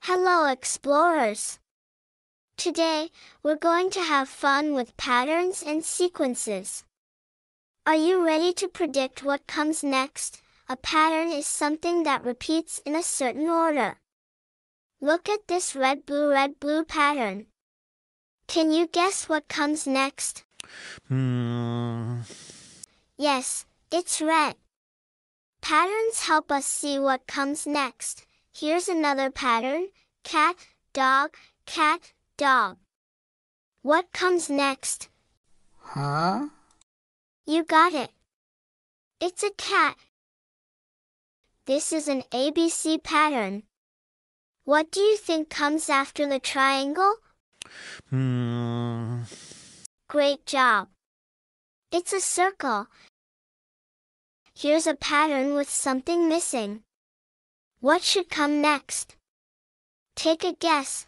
Hello explorers! Today, we're going to have fun with patterns and sequences. Are you ready to predict what comes next? A pattern is something that repeats in a certain order. Look at this red blue pattern. Can you guess what comes next? Yes, it's red. Patterns help us see what comes next. Here's another pattern: cat, dog, cat, dog. What comes next? Huh? You got it. It's a cat. This is an ABC pattern. What do you think comes after the triangle? Great job. It's a circle. Here's a pattern with something missing. What should come next? Take a guess.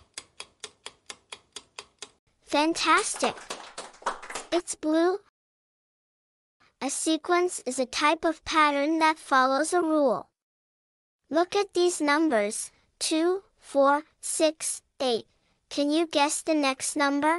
Fantastic! It's blue. A sequence is a type of pattern that follows a rule. Look at these numbers: 2, 4, 6, 8. Can you guess the next number?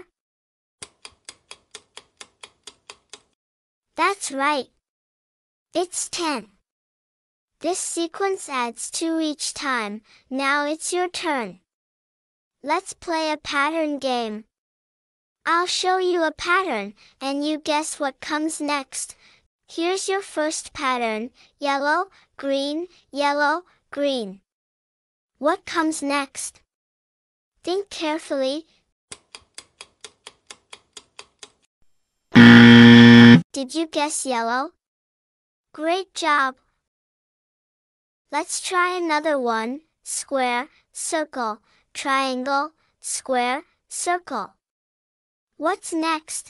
That's right. It's 10. This sequence adds 2 each time. Now it's your turn. Let's play a pattern game. I'll show you a pattern, and you guess what comes next. Here's your first pattern: yellow, green, yellow, green. What comes next? Think carefully. Did you guess yellow? Great job! Let's try another one: square, circle, triangle, square, circle. What's next?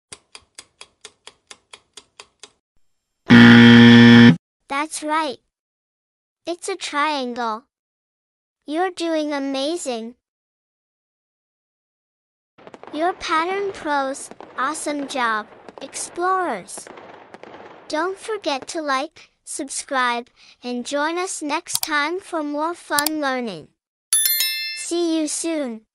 That's right. It's a triangle. You're doing amazing. You're pattern pros. Awesome job, explorers. Don't forget to like, subscribe, and join us next time for more fun learning. See you soon.